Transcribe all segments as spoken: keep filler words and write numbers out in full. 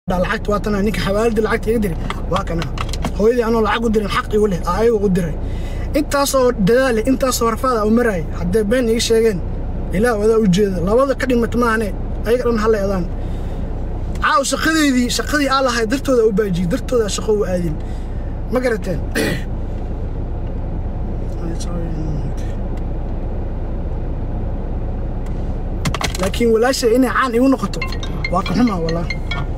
lacagta waa tan ninka xawaalada lacagta iga diray waa kana hooyadii anoo lacag u dirin xaq igu leh ayagu u diray intaas oo dadaal intaas oo warfaada u maray hadda been iga sheegeen ilaa wada u jeedo labada ka dhimata maahane ayaga dhan hal leedaan caaw shaqadeedii shaqadii aan lahayd dartooda u baajiy dartooda shaqo u aadin ma garateen laakiin walaashay inay caan igu noqoto waa ka xumaa wallahi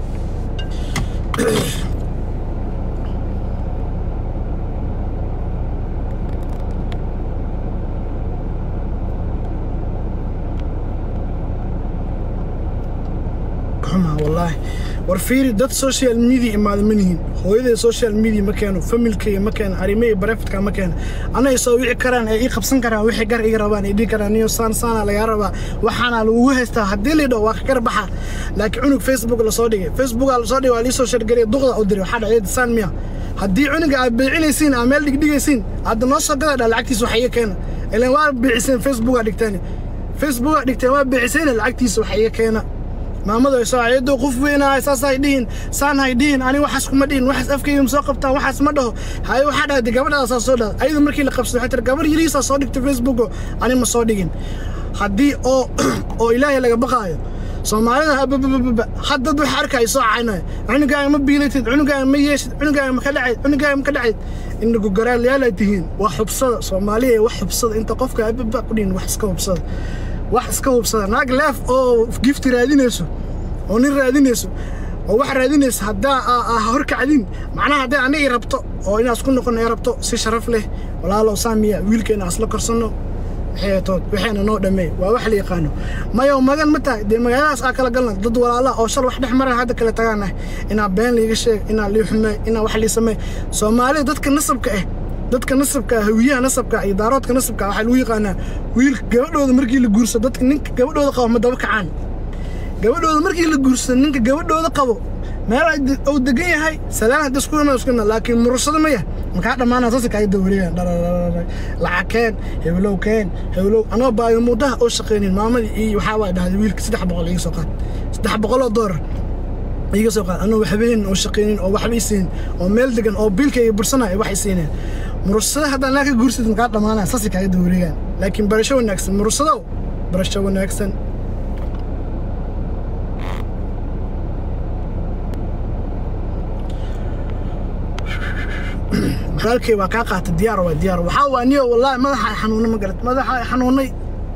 والله ورفيري دات سوشيال ميديا ما منهن هو إذا سوشيال ميديا مكانه فملكي مكان عريمي برافت كان مكان أنا يسوي كران أي خبصن كران وحي جر يجربان يدي كران يوصان صان على يجربا وحنا لو هستا هديلي دو وكر بحا لكن عنق فيسبوك ولا صادق فيسبوك ولا صادق ولا سوشيال جري ضغط أو دري حدا يد صان ميا هدي عنق بعيني سين عمل دق دق سين عاد النص قدر العكس وحية كان اللي ما بعسين فيسبوك عليك تاني فيسبوك عليك تاني بعسين العكس وحية كان maamada soo ayado qof weyn ay saasay dhiin saan hay dhiin ani waxas kuma dhiin waxas afkayga soo qabtaa waxas ma dhaho hay waxa dhaad gabadhaas soo dhaad ayadu markii la qabsado xataa gabar yariisa soo dhigtay Facebook ani ma soo dhigin hadii oo oo ilaahay laga baqaayo Soomaalida hadda wax arkay soo caynay cunuga ma biilatid cunuga ma yeeshid cunuga ma ka dhacay cunuga ma ka dhacay inagu garaal yaalaatihiin wax xubsada Soomaaliya wax xubsada inta qofka abba ku dhiin wax iska xubsada wax iska hubsada naag leef oo gift raadinayso oo nin raadinayso oo wax raadinayso hadda hor kacdin macnaha hadda aniga rabto oo inaad isku noqon rabto si sharaf leh walaalo saamiya wiilkeena asla korsano xeetood waxaana noo dhamay waa wax la yaqaano mayo magan ma tahay de magaaladaas aa kala galna dad walaalo oo shal wax dhex maray hadda kala tagaana ina been liiga sheeg ina lii xumay ina wax li samay Soomaali dadka nasabka ah dadka nasabka hawiyaha nasabka iyo daaroodka nasabka waxa lagu yaqaanaa wiil gabadhooda markii la guursado dadka ninka gabadhooda qabo ma daba kacaan gabadhooda markii la guursado ninka gabadhooda qabo meel ay oo degan yahay salaam hadda isku ma isku laakiin mursado ma yahay marka dhamaana saas ka dawriyaan lacageen heblow keen heblow anoo baayo mudaha oo shaqeyneen maamadii iyo waxa way dhahday wiilka saddex boqol iga soo qaad saddex boqol oo dollar iga soo qaad anoo waxbeen oo shaqeyneen oo waxba isiin oo meel degan oo biilkayga bursanay wax isiineen مرسله هذا ناك جورسيد مقعد معنا أساسي كايد دوريان لكن برشوا ناكسن مرسله برشوا ناكسن خالكي وكاقة الديار والديار وحاول أني والله ما حنوني ما قلت ما حنوني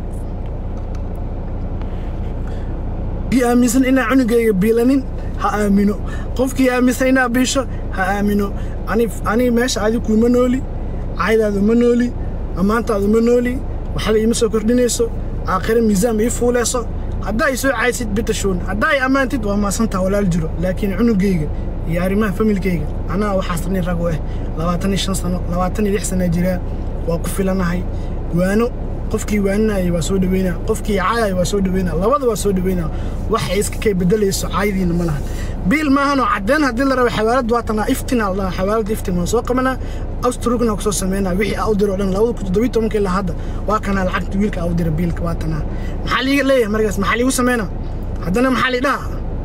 بيأمسن إن عنقي بيلانين هآمنوا قفكي أمسينا بيشو هآمنوا أنا أنا ماشي عادي كل منولي عادي هذا منولي أمانت هذا منولي وحلا يمسو كردينيسو آخر ميزان يفوليسو هدا يسوي عايزت بتشون هدا أمانتي وما سنتها ولا الجرو لكن عنقي يا ريما فميل كيجا أنا وحصلني رجوه لواتني شن سنة لواتني لح سنة جرا وقف لنا هاي وأنا قفكي وأنا يواسود بينا قفكي عاي يواسود بينا لوضع يواسود بينا وحيس كي بدل يسوع عايدين ملها بيل ما هنو عدنا هدل ربي حوالد واتنا افتنا الله حوالد افتنا سوق منا أستروكنا وكسو سمينا وحي أودر لنا لو كنت دويتو ممكن لهذا وكان العقد ويلك أودر بيلك واتنا محلي ليه مركز محلي وسمينا هدنا محلي ده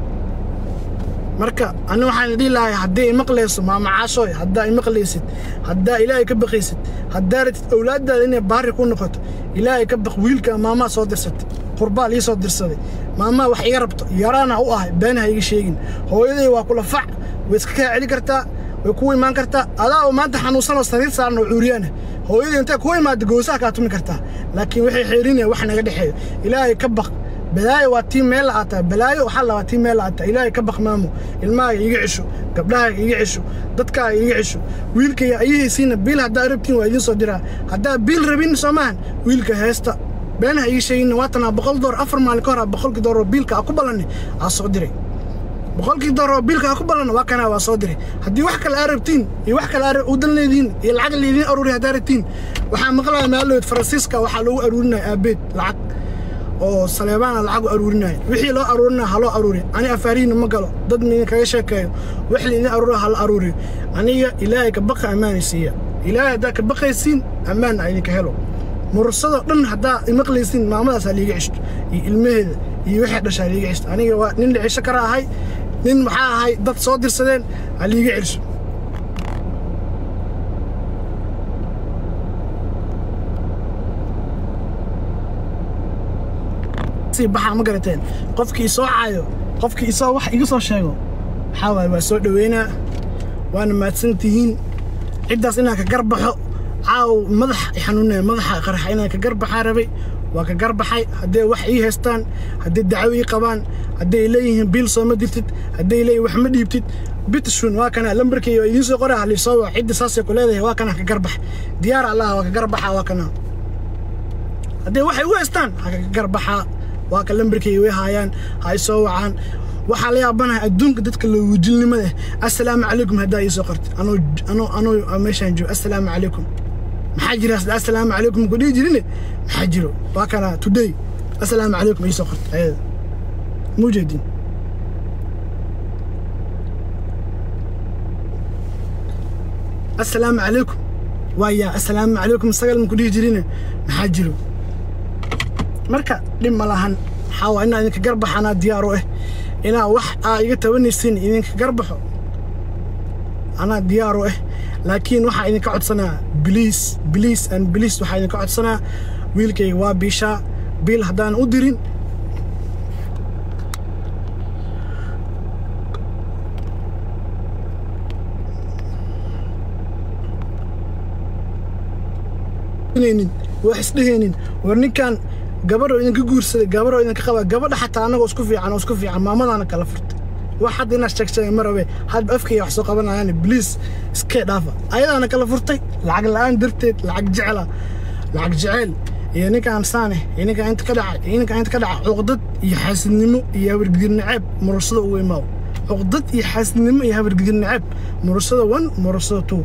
marka anu waxaan idin lahay hadii maqleyso ma macaashoy hadaa maqleysid hadaa ilaahay ka baqaysid hadaa ratid awlaadaada inay baari ku noqoto ilaahay ka baq wiilka maama soo dirsatay qurbaal ii soo dirsaday maama wax iga rabto yaraana u ah been ha iga sheegin hooyaday waa kula fac way iska celi kartaa way ku iimaan kartaa adaa maanta xanuunsan oo sariir saarno cuuriyana hooyaday inta ku iimaad goosaha ka tumi kartaa laakiin waxay xeerinay wax naga dhaxeeyo ilaahay ka baq بلاي واتي ميل عتا بلاي وحلا واتي ميل عتا إلهي كبخ مامو الماء يعيشوا قبلها يعيشوا ضدك يعيشوا ويلك يا أيه سين بيل هدا ربتين ويدين صدرها هدا بيل ربين سمان ويلك هستا بينها أي شيء نواتنا بقول دور أفر مع الكهرباء بقول دور بيلك أقبلني أصدري بقول دور بيلك أقبلنا وكنا وصدري هدي وحكي الأربتين يوحكي الأرب ودن الذين العقل الذين أروري هدارتين وحمقلا مالو فرانسيسكا وحلو أرورنا أبيت العقل oo Saleebaan lacag u aruurinay wixii loo aruurinay halo aruuri ani afariin ma galo dad min kaga sheekeeyo wixii la aruuray hal aruuri aniga ilaahay ka baqa amaanisiya ilaahay da ka baqaysiin amaan ay ka helo mursado dhan hadaa imaqleysin maamadaas liiga cishto ilmaheeda iyo wixii dhashay liiga cishto aniga waa nin la cisho ka raahay nin maxaa ahay dad soo dirsadeen haliiga celsho si baxa ma garateen qofkii soo caayo qofkii soo wax iga soo sheego waxa waay waa soo dhaweynaa waana maadsantihiin ciddaas inaan ka garbaxo caaw madax xanuunay madaxa qaraxa inaan ka garbaxa rabay waa ka garbaxay haddii wax ii haystaan haddii dacwo ii qabaan haddii leeyihiin biil soo ma dirtid haddii leeyihiin wax ma dhiibtid bitshun waa kana lambarkii oo idiin soo qoraa halii soo waa cidda saasay ku leedahay waa kana ka garbax diyaar allah waa ka garbaxa waa kana haddii waxay u haystaan ha ka garbaxa waa ka lambarkii way haayaan hay soo wacaan waxaa la yaabanahay adduunka dadka loo wujilnimada assalaamu calaykum haddaa ii soo qortay anoo anoo anoo meeshaan joogo assalaamu calaykum maxaa jira assalaamu calaykum ku dhihi jirine maxaa jiro waa kana today assalaamu calaykum ii soo qortay ayada mujeedin assalaamu calaykum waaya assalaamu calaykum sagal ku dhihi jirine maxaa jiro marka dhib ma lahan waxaa waa inaa idinka garbaxanaa diyaar u ah inaa wax aa iga tabanaysiin idinka garbaxo anaa diyaar u ah laakiin waxaa idinka codsanaa biliis biliis an biliis waxaa idinka codsanaa wiilkayga waa biishaa biil haddaan u dirin wax isdhehaynin war ninkan gabadho idinka guursaday gabadho idinka qaba gabadha xataa anagoo isku fiican oo isku fiican maamadaana kala furtay wax hadda inaad sheegsheegay ma rabe hadba afkayga wax soo qabanayaan bliis iskee dhaafa ayadaana kala furtay lacag la'aan darteed lacag jecela lacag jecel iyo ninkaan saane iyo ninkaan inta ka dhacay iyo ninkaan inta ka dhacay cuqdad iyo xaasidnimo iyo habargidir naceeb murushada ugu imaaw cuqdad iyo xaasidnimo iyo habargidir naceeb murushada one murushada two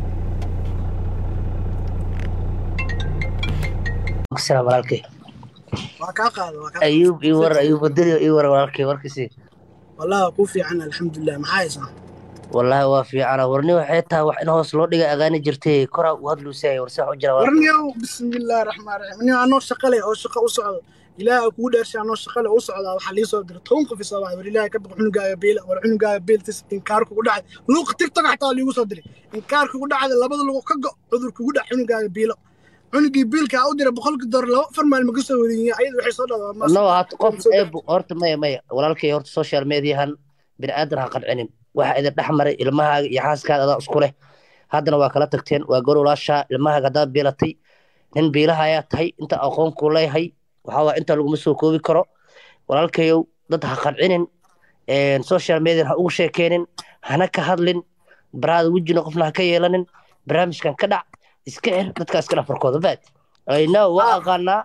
السلام عليكم وكاقاد وكاقاد ايوب ايور ايوب الدنيا ايور والكي وركسي والله كوفي عنا الحمد لله محايسه والله وافي انا ورني وحيتها wax in hoos loo dhiga agaani jirtay kora u hadlu say warsax u jira warniyo bismillaahir rahmaanir rahiim anoo anoo shaqale oo shaqo u socdo ilaahay ku dheershay anoo shaqale u socdo waxa la soo diray toban qof isoo waay war ilaahay ka baqo xunugaaga beel war xunugaaga beel tis in kaar kugu dhacay luuq tiktok xataa liigu soo diray in kaar kugu dhacay labada luuq ka go cudur kugu dhacay xunugaaga beelo cunugii biilka u diray boqolka dollar laba farmaal ma ka soo wariyay ayadu waxay soo dhadaa ma no hat qof ee horta may may walaalkay horta social media han bini'aadan ha qadcinin waxa idin dhaxmaray ilmahaaga iyo xaaskaaga adaa isku leh haddana waa kala tagteen waa goroolaasha ilmahaaga hadaa biilatay nin biilaha ayaa tahay inta aqoon ku leeyahay waxa waa inta laguma soo koobi karo walaalkayow dad ha qadcinin social media ha ugu sheekeenin hana ka hadlin baraada wejina qofna ha ka yeelanin barnaamijkan ka dhac iska xir dadka iska dhafarkooda baad ayna waa aqaanaa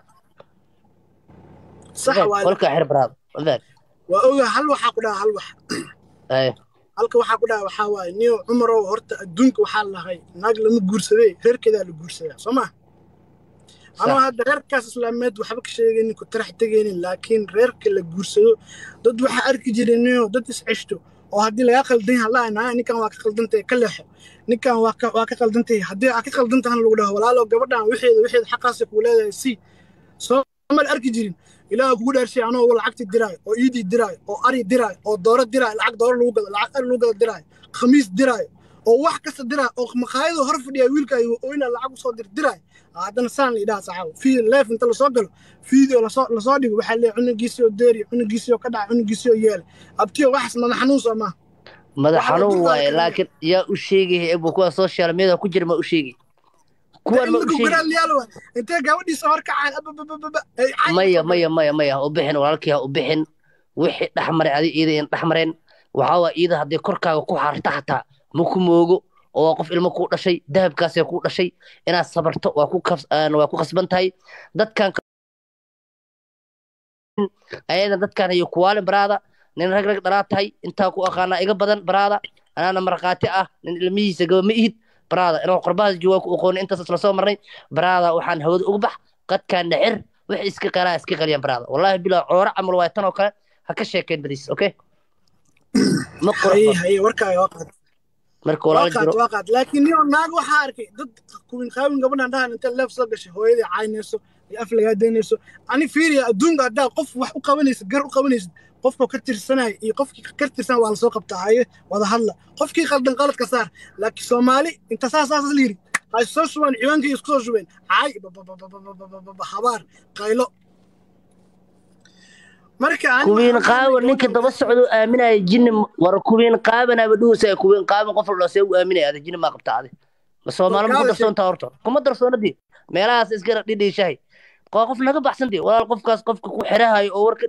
sax waa kolka xir baraad baad waa oga hal waxa ku dhaca hal wax ay halka waxa ku dhaca waxa waay niyo Umar oo horta adduunka waxa lahay naag lama guursaday reerkeeda la guursadaa Soomaa ana hadda reerkaas islaameed waxba ka sheegaynin ku tarax tagaynin laakiin reerka la guursado dad waxa arki jireenoo dad is ceshto oo haddii laga qaldan yahay ninkan waa ka qaldantay ka leexo ninkan waa ka waa ka qaldantay haddii aad ka qaldantahan lagu dhaho walaalo gabadhan wixeeda wixeeda xaqaas ku leedahay si soo mal arki jirin ilaa kugu dhaarshay anoo lacagti diray oo iidi diray oo ari diray oo dooro diray lacag dooro lagu gado lacag ari lagu gado diray khamiis diray oo wax kasta diray oo maqaayado hor fadhiya wiilkaayo oo ina lacag soo dir diray haddana saan la idhaa saxaabo fi live inta la soo galo video la soo la soo dhigo waxa la cunugiisii oo deeri cunugiisii oo ka dhacay cunugiisii oo yeel abtiyo wax madax xanuun soo ma madax xanuun waay laakiin yaa u sheegay ebo kuwa social media ku jira ma u sheegay kuwan ma u sheegay inta gabadhiisa hor kacaan maya maya maya maya u bixin walaalkii u bixin wixii dhaxmaray adi iida in dhaxmareen waxa waa iida hadii korkaaga ku xaarta xataa ma ku moogo oo qof ilmo ku dhashay dahabkaas ay ku dhashay inaad sabarto waa ku waa ku qasban tahay dadkan ayada dadkan ay ku waalin baraada nin rag rag dhalaa tahay intaa ku aqaana iga badan baraada anaana marqaati ah nin ilmihiisa gaba ma ihid baraada inuu qurbaha joogo ku aqoon intaas la soo marnay baraada waxaan hawada uga bax qadkaan dhacir wax iska qalaa iska qaliyan baraada wallahi bilaa coora amal waa tan oo kale ha ka sheekeen bariis okay ma qoray hay warkaaga waqad marka walaal jiro waqad laakiin niyo naag waxa arkay dad kuwin qaawin gabadhan dhahan inta leef soo gashay hooyadii caynayso iyo af laga deynayso ani fiiriya adduunka hadaa qof wax u qabanaysa gar u qabanaysa qofka ka tirsanay iyo qofkii ka tirsan waa la soo qabtaa haye wada hadla qofkii qaldan qaladka saar laakiin Soomaali inta saas saas liiri ay soo shubaan ciwaankii isku soo shubeen ay habaar qaylo marka aan kuwiin qaawan ninka daba socdo aaminay jinni war kuwiin qaaban aba dhuusay kuwiin qaaban qof la soo aaminay ada jinni ma qabtaade ma Soomaali ma darsoonta horto kuma darsoonadi meelahaas iska dhidhiishay qof naga baxsantii walaal qofkaas qofka ku xirahay oo warka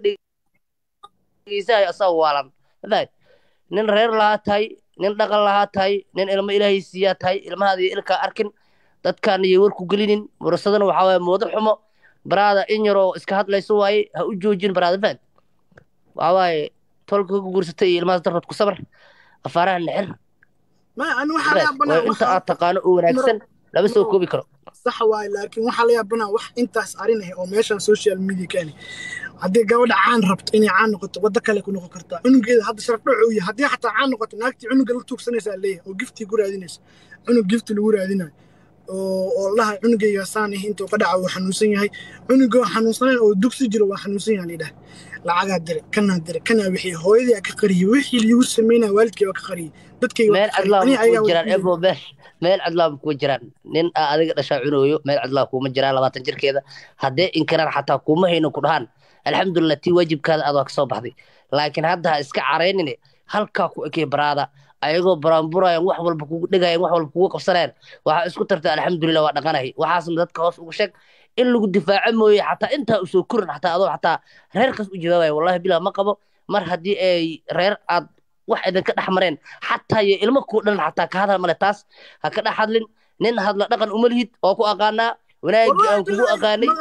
dhigaysaa asaw waalan haday nin reer lahaatay nin dhaqan lahaatay nin ilmo ilaahay siiya tahay ilmahaadii ilka arkin dadkan iyo warku gelinin warsadana waxa way moodo xumo baraada in yaro iska hadlayso way ha u joojin baraada fad waxa way tolka ku guursatay ilmahaas darrad ku sabar afaaraha nixir ma aan waxa la banaa inta aad taqaano oo wanaagsan laba soo koobi karo صح واي لكن waxa la yaabana wax intaas arinahay oo meeshan social media kani hadii gabadha caan rabto inay caan noqoto wada kale ku noqon kartaa unugeeda hadda sharaf dhaco iyo hadii xataa caan noqoto naagti unuga la tuugsanaysa leeyahay oo gifti ku raadinaysa unug gifti lagu raadinayo oo oo laha unugayga saanahay intuu ka dhaco wax xanuunsan yahay unuga xanuunsan oo dugsi jiro wax xanuunsan yahay leedahay lacaga dire kana dire kana wixii hooyadii ka qariyay wixii lagu sameeyay waalidkii ka qariyay dadkayga meel adlaa ku jiraan ebo besh meel adlaa ku jiraan nin adiga dhashaa cunooyo meel adlaa kuma jiraan labaatan jirkeeda hadee inkaraan xataa kuma hayno ku dhahan alxamdulillah tii waajibkaada aad ka soo baxday laakiin hadda iska careynine halka ku ekay baraada ayagoo baraanburayaan wax walba kugu dhigayaan wax walba kugu qabsanayaan waxa isku tartay alxamdulillah waa dhaqanahay waxaasna dadka hoos ugu sheeg in lagu difaaco mooyay xataa inta u soo korin xataa adoo xataa reerkaas u jawaabay wallahi bilaa ma qabo mar hadii ay reer aad wax idan ka dhaxmareen xataa iyo ilmo ku dhan xataa ka hadal male taas ha ka dhaxadlin nin hadla dhaqan uma lihid oo ku aqaana wanaag aan kugu aqaanay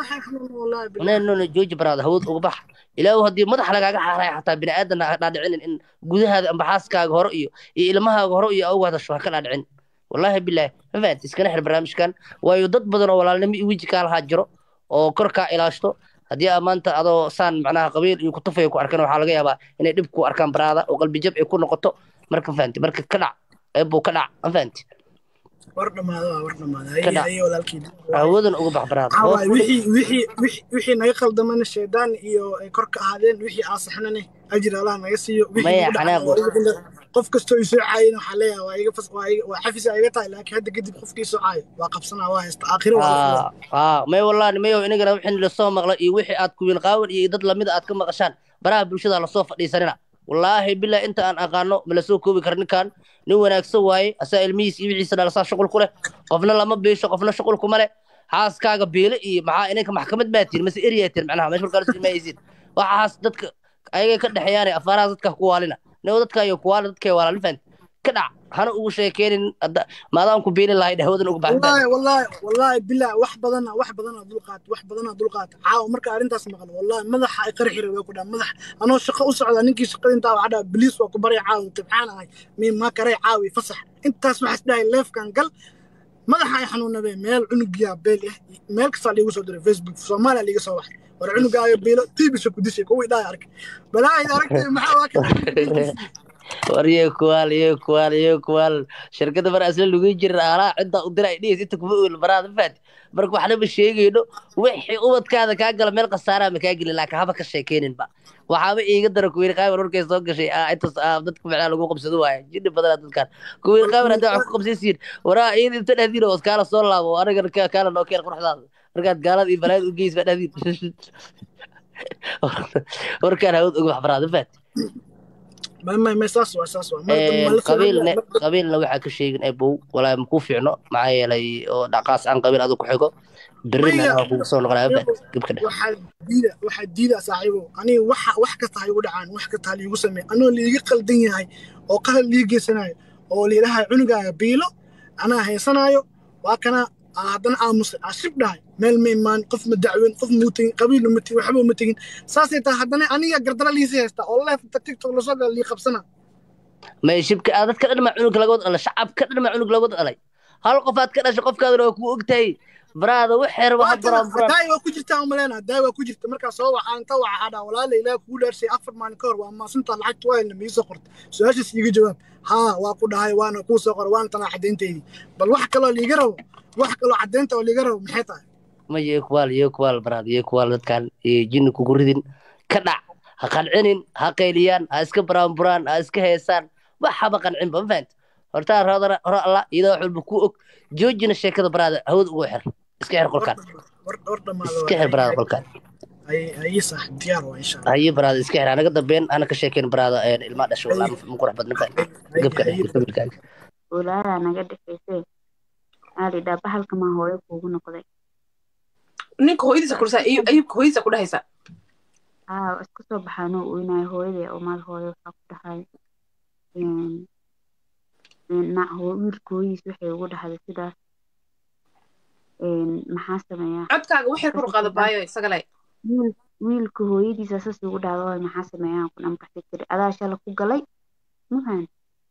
nano no jooji baraad hawd uga bax ilaahu hadii madax lagaaga xaaray xataa bini aadan ha dhaadhicin in gudahaada amba xaaskaaga hore iyo ilmahaaga hore iyo awgaada soo ka dhaadhicin wallahi billaah faad iskana xir barnaamijkan waayo dad badan oo walaalnimo iyo wiji ka laha jiro oo korka ilaashto hadii amaanta adoo saan macnaha qabiil iyo ku tufay ku arkan waxa laga yaabaa inay dib ku arkaan baraada oo qalbi jab ay ku noqoto marka faanti marka ka dhac eebo ka dhac faanti war dhamaado war dhamaado ay walaalkii awadan uga bax baraada wixii wixii wixii naga khaldamana sheedaan iyo ay korka ahaadeen wixii aan saxnane ajir Allah naga siiyo wixii qof kasto ay soo caayeen waxa leeyahay waa iga fas waa xafis iga tahay laakiin hadda kadib qofkii soo caayo waa qabsanaa waa haysta aakhiro waa aa may wallahi mayo inagana wixii la soo maqlay iyo wixii aad ku wiil qaawan iyo dad lamid aad ka maqashaan baraha bulshada la soo fadhiisanina wallahi billahi inta aan aqaano ma la soo koobi karin kan nin wanaagsan waaye asaa ilmihiis iyo wixiisa dhalasa shaqul ku leh qofna lama beesho qofna shaqul kuma leh xaaskaaga beele iyo maxaa inanka maxkamad baatiin mase eriyatin macnaha meesha markaa la imaysid waxaas dadka ayaga ka dhaxayaan afaaraha dadka ku waalina noo dadka iyo ku waala dadka waalin fan ka dhac hana ugu sheekeenin maadaan ku beeli lahayd hawadan ugu baahan wallahi wallahi wallahi bilaa wax badan wax badan dulqaad wax badan dulqaad caaw marka arintaas maqal wallahi madaxa ay qarxir way ku dhaa madax anoo shaqo u socda ninkii shaqada inta waxa dhaa biliis waa ku baray caaw tabcaan ahay meen ma karay caawi fasax intaas waxa isdhaay leefkan gal madaxa ay xanuunabay meel cunugiya beel ah meel kasta liigu soo diray Facebook Soomaaliya liiga soo waxay war cunugaaga beelo tiibisha ku dishay kuwii dhaay ark balaa aragtay maxaa waa ka wariye kuwal iyo kuwal iyo kuwal shirkada mar asla lagu jiray ala cidda u diray dhis inta kuma ul baraad faad marka waxna ma sheegayno wixii ubadkaada ka gal meel qasaara ma ka gali laakiin haba ka sheekeenin ba waxaaba iiga dara kuwiir qaab warkay soo gashay inta dadka macna lagu qabsado waay jiddi badan dadkan kuwiir qaab hada wax ku qabsaysiin waraa iid inta dhadin oo iskala soo laabo aniga ka kala noo keen quruxdaada markaad gaalada iyo balaad u geys ba dhadin warkaan hawd ugu baraad faad ما ما ما ساس واساس ما قبيلنا قبيلنا waxa ka sheegin ay bow walaa ma ku fiicno maxaa yeelay oo dhaqaas aan qabiil aad ku xigo birina oo ku soo noqonaa gabka waxa diida waxa diida saaxiibo ani waxa wax ka tahay ugu dhacaan wax ka tahay igu sameey anoo liiga qaldan yahay oo qalad liigeysanayo oo leeyahay cunugaaga biilo ana haysanaayo waa kana haddana aamus ashib dhahay meel meemaan qof ma dacweyn qof muutin qabiil ma tii waxba ma tigin saasay tahay haddana aniga gardara liisi haysta oo leef tiktok la soo gal li qabsana ma shibka aad dadka dhan ma cunug laga wad dhalay shacabka dhan ma cunug laga wad dhalay hal qof aad ka dhashay qofkaadana waa ku ogtahay baraada wax xeer waxa baraan baraan daay waa ku jirtaa umaleena daay waa ku jirta marka soo waxa inta waxa ada walaal ilaa ku dhaarsay afar maalin ka hor waa ma sunta lacag toyna ma soo qortay su'aashaas iga jawaab ha waa ku dhahay waana ku soo qor waan tan cadeynteedii bal wax kale liiga rabo wax kale cadeynta oo liiga rabo maxay tahay ma yeekuwal yeekuwal baraad yeekuwal dadkan ee jinn ku guridin ka dhac ha qancinin ha qayliyaan ha iska buraanburaan ha iska heesaan waxaba qancin ba ma fahanta hortaa roodana hore alla iyadoo wax walba ku og joojina sheekada baraada hawada ugu xir iska xir qolkaan iska xir baraada qolkaan أي صح ديار وإن شاء الله haye baraada iska xir anaga dambeyn ana ka sheekeyn baraada ilmaa dhasho walaa ma qurux badna fahanta gabka gabilkaaga walaalaa naga dhexaysay aali dhaa bahalka maa hooyo kuugu noqday ninka hooyadiisa kursaa ayubka hooyadiisa ku dhahaysa aa iska soo baxaanoo oynayo hooyadee oo maal hooyo waxaa ku dhahay nac wiilka hooyadiis waxay ugu dhahday sidaas maxaa sameeyaa codkaaga waxay kor u qaada baayo isaga leh wiil wiilka hooyadiisa saas ugu dhahdo maxaa sameeyaa ku dhamkaxi tiri adaa shala ku galay muhan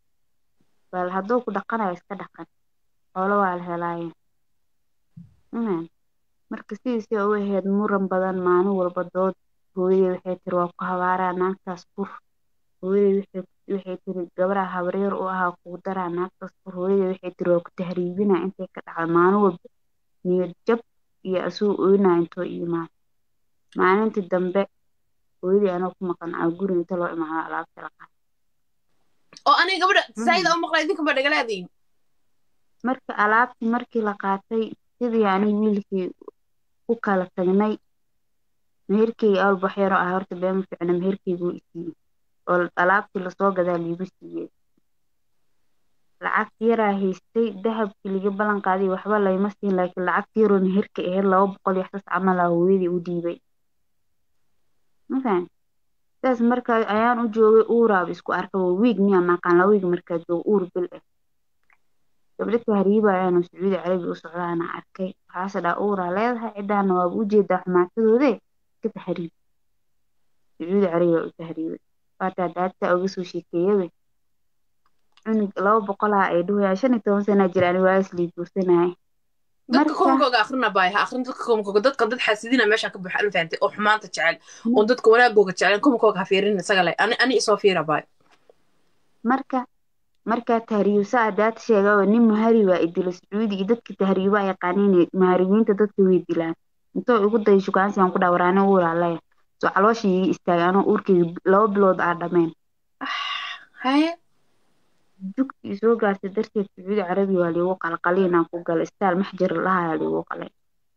bal hadduu ku dhaqanayo iska dhaqan xoolo waa la helaaye muhan marka sidiisii u ahayd muran badan maalin walba dood hooyadey waxay tiri waa ku habaaraa naagtaas fur hooyadey waxay tiri gabaraa habaryar u ahaa kugu daraa naagtaas fur hooyadey waxay tiri waa ku tahriibinaa intay ka dhacda maalin walba niyad jab iyo asuu oynaa intoo iimaad maalintii dambe hooyadii anoo ku maqan aa guri inta loo imaado alaabta la qaad oo aniga gabadha saayida u maqlay idinka ba dhagalaadiin marka alaabtii markii la qaatay sidii aniga wiilkii u kala tagnay meherkeyga awal baxyaro ah horta beema ficna meherkeyguu isiiyey oo alaabtii lasoo gadaa liigu siiyey lacagti yaraa haystay dahabkii liga ballan qaaday waxba layma siin laakiin lacagti yaroo meherka ahayd laba boqol iyo xsas camal ah hooyadii u dhiibay mafahant saas markaa ayaan u joogay uuraaba isku arkaba wiig miyaa maqaan la wiig markaa joogo uur bil ah gabdho tahriiba ayaanu sacuudi carabi u socdaana arkay waxaase dhaa uuraa leedahay ciddaana waaba u jeedaa xumaatadoodee iska tahriib sacuudi carabiga u tahriibay waataa daadtaa uga soo sheekeeyabe cunug laba boqolaa ay dhuhaya shan iyo toban sanaa jiraan waa islii guursanaya dadka koomkooga akhrina baay ha akhrin dadka koomkooga dadka dad xaasidina meesha ka buuxa fahantay oo xumaanta jecel oo dadka wanaagooga jecel koomkooga ha fiirin isaga leh ani ani isoo fiira baay marka markaa tahriibsa adaad sheegaba nin mahari waa idilo sacuudi iyo dadka tahriiba yaqaaniin mahariyiinta dadka way dilaan intoo igu day shukaansi aan ku dhawraane uuraalaya soo calooshii iga istaagay anoo uurkeyga laba bilood aa dhameen haye jugtii soo gaartay darteed sacuudi carabi waa liigu qalqaliinaan ku galay istaal maxjar lahayaa liigu qalay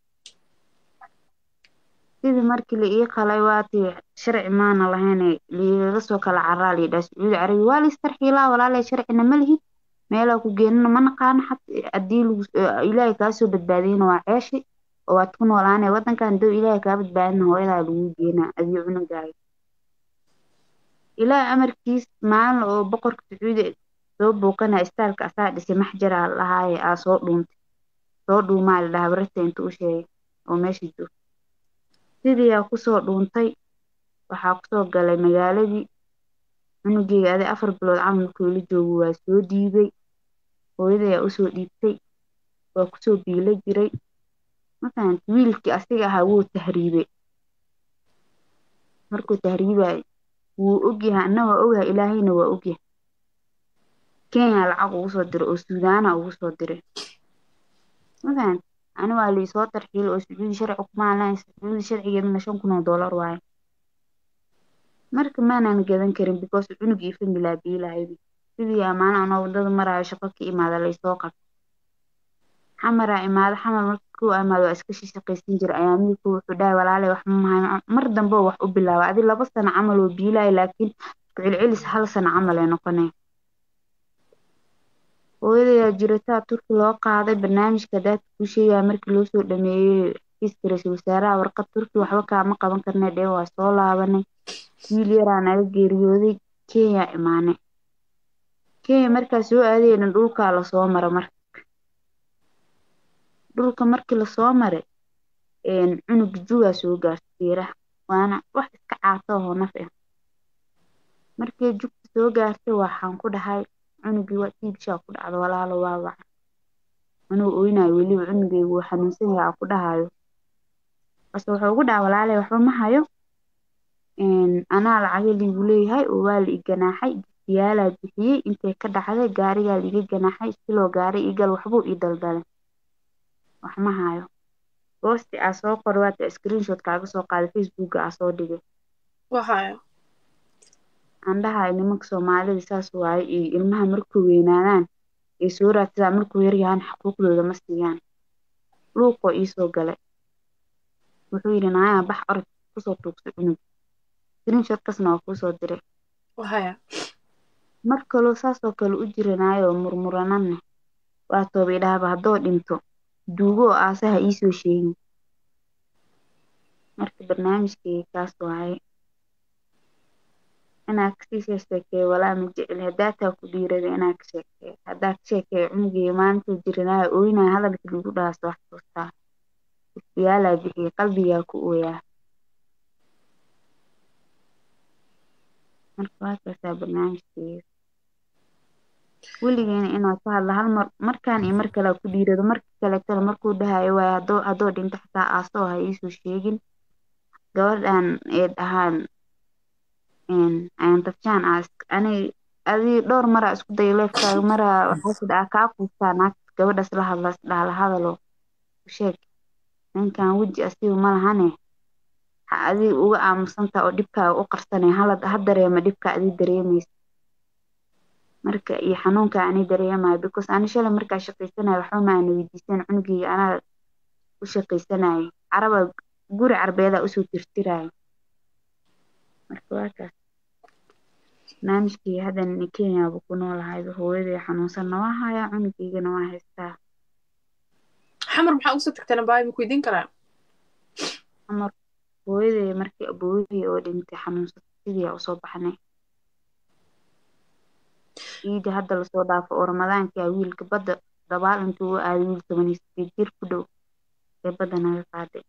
sidii markii la ii qalay waatii sharci maana lahayn liigaga soo kala caraa liidhaa sacuudi carabi waa liistarxiilaa walaalay sharcina ma lihid meelaa ku geenana ma naqaano xat haddii ilaahay kaa soo badbaadiyana waa ceeshi oo waad ku noolaanay waddankan doo ilaahay kaa badbaadina hooyadaa lagu geenaa adiyo cunugaaga ilaahay amarkiis maalin oo boqorka sacuudi soo buuqana istaalka asaa dhisay maxjaraa lahaaye aa soo dhuuntay soo dhuumaa la dhaha barata inta u sheegay oo meesha joogta sidii aa kusoo dhuuntay waxaa kusoo galay magaaladii cunugeyga aday afar bilood camalkuu la joogo waa soo dhiibay hooyaday aa usoo dhiibtay waa kusoo biilo jiray mafahant wiilkii asiga ahaa wuu tahriibay markuu tahriibay wuu ogyahay anna waa ogyahay ilaahayna waa ogyahay kenya lacag ugu soo diray oo suudaana ugu soo diray mafahant ani waa liisoo tarxiil oo sacuudi sharci kumaan lahayn sacuudi sharcigeedana shan kun oo dollar waaye marka maanaan gadan karin because cunug iyo familaa biilaaydi sidii amaana anoo wadada maraayo shaqo ka imaada laysoo qabta xamaraa imaada xamar marka kuu imaado waa iska shaqaysan jira ayaa midku wuxuu dhahay walaalay wax ma mahay mar dambe wax u bilaaba adi laba sano camal oo biilaayo laakiin ku celcelis hal sano camal ay noqonaya hooyadayaa jirataa turki loo qaaday barnaamijka daadka ku sheegaya markii loo soo dhameeyey xafiiska ra-iisul wasaaraha warqad turki waxba kaama qaban karnay dhee waa soo laabanay wiil yaraa naga geeriyooday kenya imaanay kenya markaa soo aadayna dhulkaa lasoo mara marka dhulka markii lasoo maray cunug jugaa soo gaartay beeraha waana wax iska caato oo naf ah markii jugta soo gaartay waxaan ku dhahay cunugii waa tiibshaa ku dhacdo walaalo waa waca anuu oynayo weliba cunugeygu wuu xanuunsan yahay aan ku dhahayo base wuxuu ugu dhaha walaalay waxba ma hayo anaa lacaga liigu leeyahay oo waa la i ganaaxay gistiyaalaa bixiyey intay ka dhacday gaarigaa liiga ganaaxay siloo gaari igal waxbuu ii daldalay wax ma hayo boosti aa soo qoray waata screenshot kaaga soo qaaday facebooka aa soo dhigay waxayo aan dhahay nimanka Soomaalida saas waaye iyo ilmaha markuu weynaadaan ay soo raadsadaan markuu yar yahaan xuquuqdooda ma siiyaan luuqoo ii soo galay wuxuu yidhi naayaa bax orod kusoo tuugso cunug screenshotkaasna waa kuu soo diray wahaya mar kaloo saasoo kale u jiranaayoo murmurananne waa toobay dhahaba haddoo dhinto duugo oo aasaha ii soo sheegin marka barnaamijkayga kaas waaye inaa kasii sheekeeyo walaa ma jecli haddaataa ku dhiirada inaa ka sheekeeyo haddaa ka sheekeeyo cunugayga maalintuu jiranaayo ooynaa hadalka lagu dhahaa soo xasuustaa iftiyaalaa bixiyey qalbigaa ku ooyaa marka waa kaasaa barnaamijkayga weligeena inaa ka hadla hal mar markaan iyo mar kalea ku dhiirado marka kaletana markuu dhahayo waaye haddoo haddoo dhinto xitaa aasoo ha iisoo sheegin gabadhan ee dhahaan ayaan tafjaan aas ani adii dhowr maraa isku dayo leefkaaga maraa waxaa sida aa kaa quustaa naagta gabadhaas la hadlas dhaala hadalo u sheeg ninkan weji asiga ma lahane ha adii uga aamusantaa oo dhibkaaga u qarsanay halad ha dareema dhibka adii dareemaysa marka iyo xanuunka ani dareemayo because ani shalay markaa shaqaysanayo waxba ma aana weydiisan cunugayga anaa u shaqaysanayo caraba guri carbeedaa usoo tirtirayo marka waa kaas barnaamijkayga haddan Kenya buu ku noolahay hooyaday xanuunsanna waa hayaa cunugaygana waa haystaa xamar maxaa ugu soo tagtana baay ma ku weydiin karaa xamar hooyaday markii abooyadii oo dhintay xanuunsatay sidii aa usoo baxnay ciida hadda lasoo dhaafo oo ramadaanka wiilka badda dabaal intuu u aaday wiil toban iyo sideed jir ku dhow ee badda naga qaaday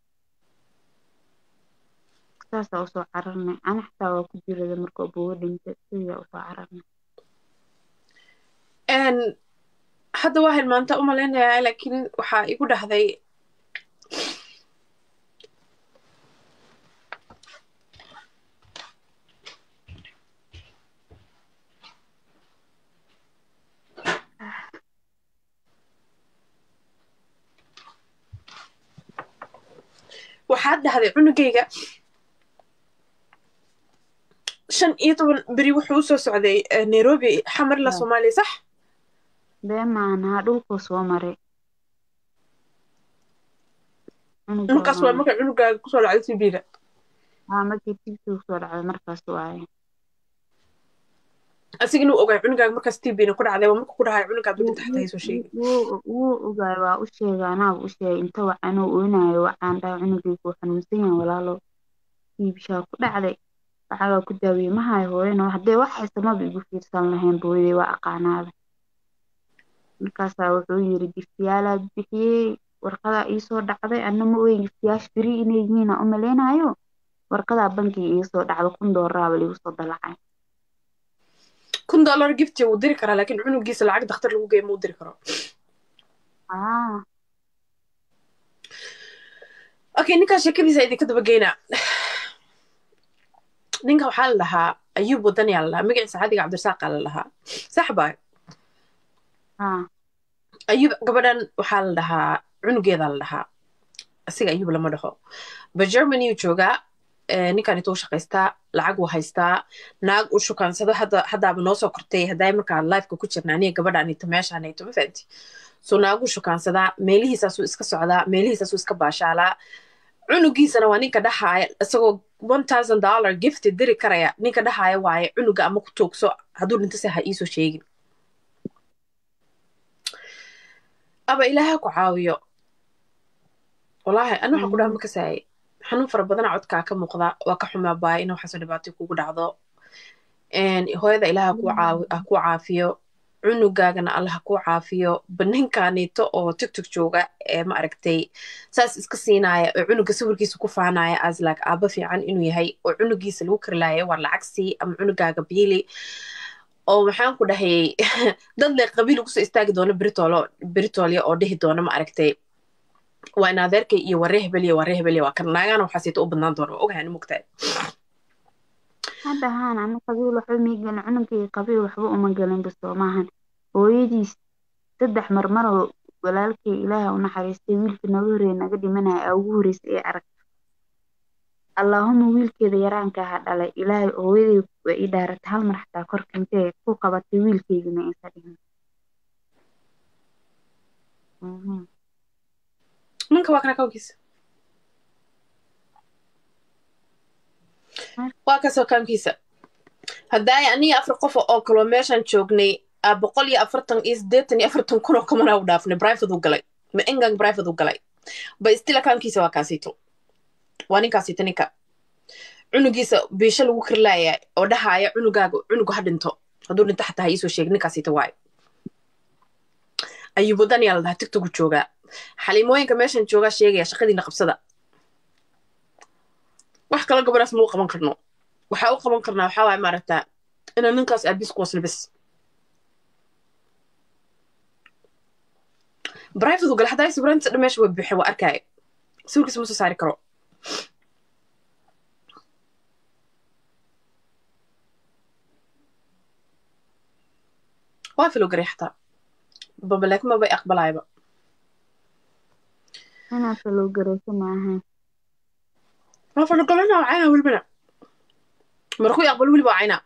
saasaa usoo cararnay ani xitaa waa ku jirada marka abooyo dhintay sidii aa usoo cararnay hadda waa hilmaanta u malaynayaa laakiin waxaa igu dhahday waxaad dhahday cunugayga shan iyo toban beri wuxuu usoo socday Nairobi xamar la Soomaaliya sax bee maanaha dhulkuu soo maray markaas waa marka cunugaaga kusoo dhacday T B-da haa markii T B kusoo dhacday markaas waaye asiga inuu ogaay cunugaaga markaas T B-na ku dhacday waa marka ku dhahay cunugaaga dhinta xataa ay soo sheegay wuu ogaay waa u sheegay anaaba u sheegay inta wacan oo oynayo waxaan dhahay cunugayga wuu xanuunsan yahay walaalo T B-shaa ku dhacday waxaa ku daawiyey ma hayo hooyana haddee wax haysta maba igu fiirsan lahayn hooyaday waa aqaanaada markaasaa wuxuu yiri giftiyaalaa bixiyey warqadaa iisoo dhacday anna ma ogeyn giftiyaasha beri inay yihiin aan u malaynayo warqadaa bankiga iisoo dhacda kun doolaraaba liigu soo dalacay kun dollar gifti wuu diri karaa laakiin cunugiisa lacag dhakhtar lagu geeyo ma u diri karo aa okay ninkaa sheekadiisa idinka daba geynaa ninka waxaa la dhahaa ayuub wadaniyaa la dhahaa magaciisa xadiga cabdirasaaqaa la dhahaa sax baa haa ayuub gabadhan waxaa la dhahaa cunugeedaa la dhahaa asiga ayuub lama dhaho ba Germany uu joogaa ninkan intuu shaqaystaa lacag uu haystaa naag uu shukaansado hadda haddaaba noo soo kortay hadday markaa live-ka ku jirna aniga gabadhan inta meeshaan ayto ma fahanti soo naag uu shukaansadaa meelihiisaasuu iska socdaa meelihiisaasuu iska baashaalaa cunugiisana waa ninka dhahaaya isagoo one thousand dollar gifti diri karaya ninka dhahaaya waaye cunuga ama ku tuugso hadduu dhinto se ha iisoo sheegin aba ilaaha ku caawiyo wallaahi ana waxaa ku dhaha ma kasaayay xanuun fara badana codkaa ka muuqda waa ka xumaa baaya ina waxaasoo dhibaatay kugu dhacdo hooyada ilaaha ku caafiyo cunugaagana alla ha ku caafiyo baninkaaniito oo tiktok jooga ee ma aragtay saas iska siinaya oo cunuga sawirkiisa ku faanaya as like aaba fiican inuu yahay oo cunugiisa lagu karlaaya waa lacag sii ama cunugaaga biili oo maxaan ku dhahayay dad le qabiil ugu soo istaagi doono britolo britolya oo dhihi doono ma aragtay waa in adeerkay iyo waree hebeliya waree hebeliya waa kan naagana waxaa siita u badnaan doona waa ogahay mugtahay hadda haan ana qabiil waxba miigan cununkayga qabiil waxba uma gelin bastoo maahan hooyadiis saddex marmar oo walaalkay ilaaha u naxariistay wiilka naga horreeya naga dhimanaya aa ugu horreysay ee aragta allaahuma wiilkeeda yaraanka ha dhalay ilaahay hooyaday way ii dhaaratay hal mar xataa korka intee ku qabatay wiilkeygii ma aysan dhihin ninka waa kana kawnkiisa waa kasoo kawnkiisa haddaay aniga afar qof oo kaloo meeshaan joognay boqol iyo afartan iyo siddeetan iyo afartan kun oo kamana u dhaafnay private u galay ma engang private u galay ba still accountkiisa waa kaasito waa ninkaasito ninka cunugiisa biisha lagu kirlaaya oo dhahaaya cunugaaga cunugu ha dhinto hadduu dhinto xataa ha iisoo sheeg ninkaasito waay ayuubu daniel la dhaha tiktoku joogaa xaliimooyinka meeshan joogaa sheegaya shaqadiina qabsada wax kala gabadhaas ma u qaban karno waxaa u qaban karnaa waxaa waay maaragtaa inaan ninkaas aabis ku wasna bes برايفت وقال حدا يسوي برنت دمش وبيحي وأركاي سوي كيس موسى ساري كرو وافلو قريحتا بابا لك ما بي أقبل عيبا أنا فلو قريحتا معها ما فلو قلنا عينا والبنا مرخو يقبل ولي بعينا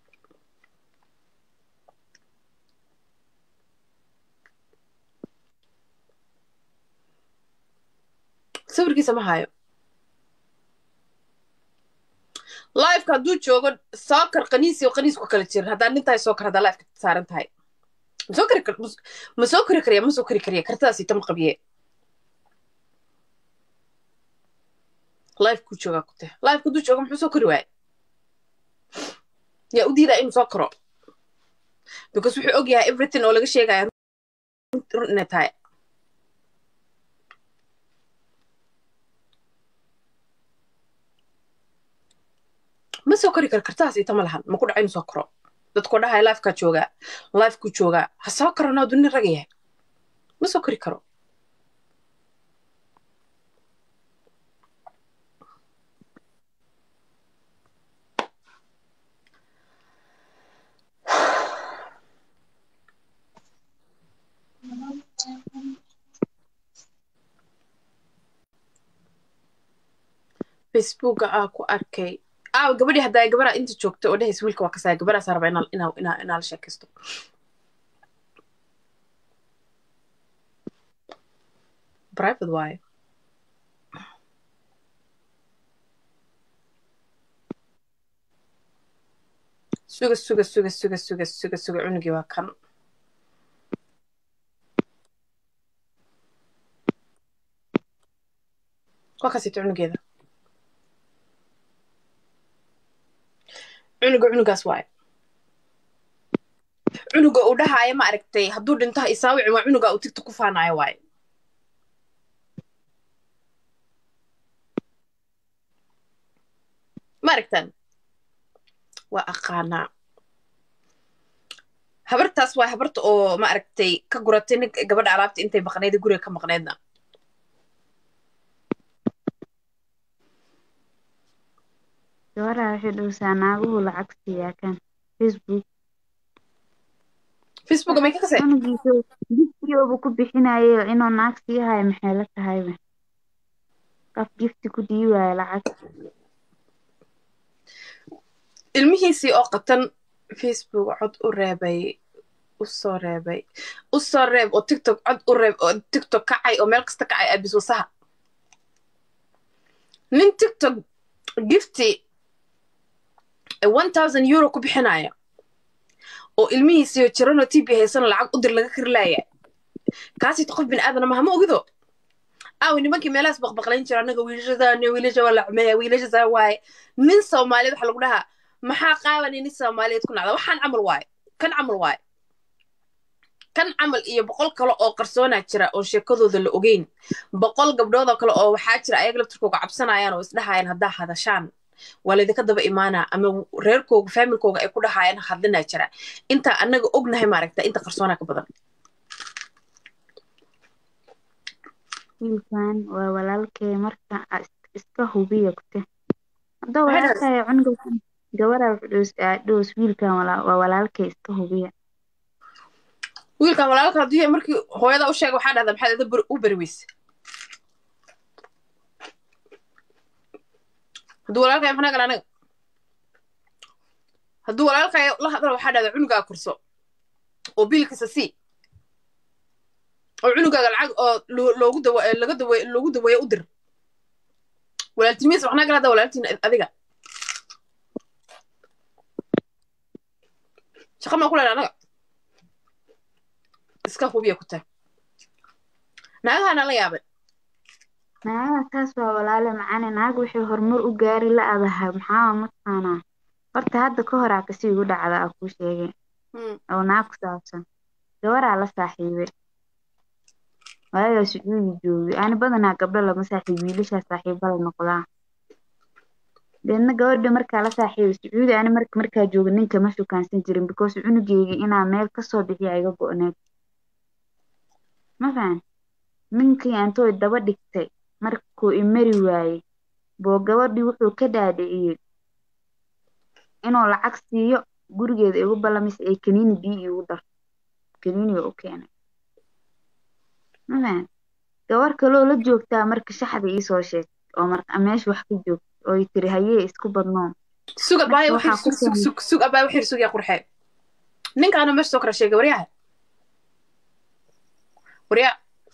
sawirkiisa ma hayo live-ka hadduu joogo sookar qaniisi oo qaniis ku kala jirin haddaan nintahay sookar haddaa live-ka saaran tahay ma soo kari ma soo kari kariya ma soo kari kariya kartadaas ita ma qabiye live-ku joogaa ku teh live-ka hadduu joogo muxuu soo kari waaye yaa u diidaa inuu soo karo because wuxuu og yahay everything oo laga sheegaya run inay tahay ma soo kori kar kartaas ita ma lahan ma ku dhaca inuu soo karo dadkoo dhahay life-ka joogaa life-ku joogaa ha soo karano hadduu nin raga yahay ma soo kori karo facebooka aa ku arkay aa gabadhii haddaa gabadha inta joogto oo dhahays wiilka waa kasaya gabadhaas raba inaa inaa inaa inaa la sheekaysto private waaye suga suga suga suga suga suga suga cunugii waa kan waa kasita cunugeeda cunuga cunugaas waaye cunuga uu dhahaaya ma aragtay hadduu dhinto ha isaawicin waa cunuga uu tigta ku faanayo waaye ma aragtan waa aqaanaa habartaas waa habarta oo ma aragtay ka guratay nin gabadha alaabta intay maqnayd guriga ka maqnaydna gabadha waxay dhowsaa naaguhu lacag siiyaa kan facebook facebook may ka kasay cunugiisa giftigoobu ku bixinayo inuu naag sii hayo maxay la tahayba qof gifti ku dhiiwayo lacag ilmihiisii oo qatan facebook cod u reebay u soo reebay u soo reeb oo tiktok cod u reeb oo tiktok kacay oo meel kasta kacay abis wasaha nin tiktok gifti one thousand euro ku bixinaya oo ilmihiisii oo jirano t b haysana lacag u dir laga kirlaaya kaasita qof bin aadana maha ma ogido aaw nimankii meelahaas baqbaqlayn jira annaga wiilashadaana wiilasha waa lacmeeya wiilashasaa waaye nin soomaaliyeed waxa lagu dhahaa maxaa qaabanay nin soomaaliyeed ku nacda waxaan camal waaye kan camal waaye kan camal iyo boqol kale oo qarsoonaa jira oo sheekadooda la ogeyn boqol gabdhoodoo kale oo waxaa jira ayaga laftirkooga cabsanayaan oo isdhahayaan haddaa hadashaan waa laydinka daba imaanaa ama reerkooga faamilkooga ay ku dhahayaan hadlinaa jira intaa annaga ognahay maaragta inta qarsoonaa ka badan wiilkan waa walaalkay marka iska hubiya kute haddoo walaalkay cunuga gabadha dhoos wiilkan waa walaalkay iska hubiya wiilkan walaalka haddii markii hooyada u sheega waxaa dhahdaa maxaad ida u beri weyse hadduu walaalkay maxaa gal anaga hadduu walaalkay la hadlo waxaa dhahda cunugaa korso oo biilkiisa sii oo cunugaaga lacag oo loogu dawa laga dawa loogu daweeyo u dir walaaltimiis waxna gal hadda walaaltiin adiga shaqa ma ku leedahay anaga iska hubiya ku tahay naagahaana la yaabay naagaha taas waa walaale macane naag wixii horumar u gaari la adahay maxaa mataqaanaa horta hadda ka horaa kasii ugu dhacda aa kuu sheegay oo naag ku saabsan gabaraa la saaxiibay waagaa sacuudi joogay ani badanaa gabdho lama saaxiib wiilashaa saaxiiba la noqdaa deedna gabadha markaa la saaxiibay sacuudi ani marka markaa jooga ninka ma shukaansan jirin because cunugeyga inaa meel kasoo bixiya iga go-need ma fahan ninkii antooy daba dhigtay markuu imari waayey boo gabadhii wuxuu ka dhaadhiciyey inuu lacag siiyo gurigeeda igu ballamaysa ay kaniini biyo iigu darto kaniiniga u keenay ma fahan gabar kaloo la joogtaa marka shaxda iisoo sheegtay oo marka meesha wax ka joogta oo tiri hayee isku badnoon sug abaay waxay sug sug sug abaay waxay sug yaa qurxay ninkaana meesha soo kala sheegay waryaha waryaa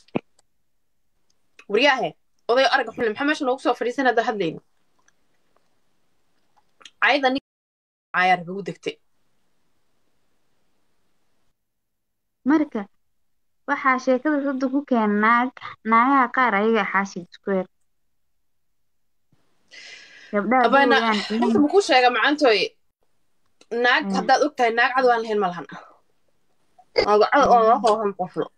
waryaha oday arag xun maxaa meesha noogu soo fadhiisan hadda hadlayno ayda nin ayar ugu degtay marka waxaa sheekada sadda ku keen naag naagaha qaar ayaga xaashid isku eg abaana horta muku sheega macantooy naag haddaad og tahay naag cad waan lahayn ma lahan naag cad oo la qoohan qoflo